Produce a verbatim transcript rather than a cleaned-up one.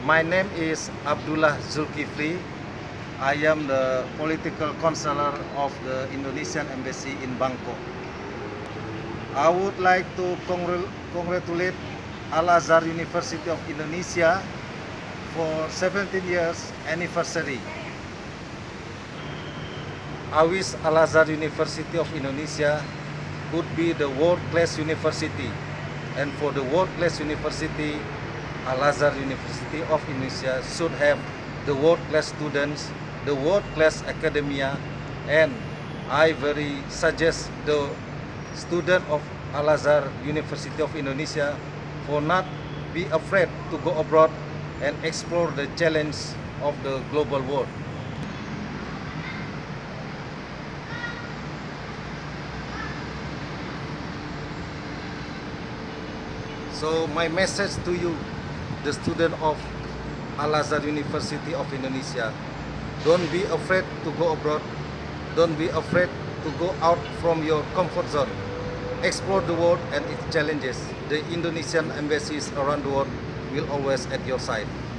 My name is Abdullah Zulkifli. I am the political counselor of the Indonesian embassy in Bangkok. I would like to congr congratulate Al-Azhar University of Indonesia for seventeen years anniversary. I wish Al-Azhar University of Indonesia could be the world-class university, and for the world-class university, Al-Azhar University of Indonesia should have the world-class students, the world-class academia, and I very suggest the student of Al-Azhar University of Indonesia for not be afraid to go abroad and explore the challenge of the global world. So my message to you, the student of Al-Azhar University of Indonesia, don't be afraid to go abroad, don't be afraid to go out from your comfort zone. Explore the world and its challenges. The Indonesian embassies around the world will always at your side.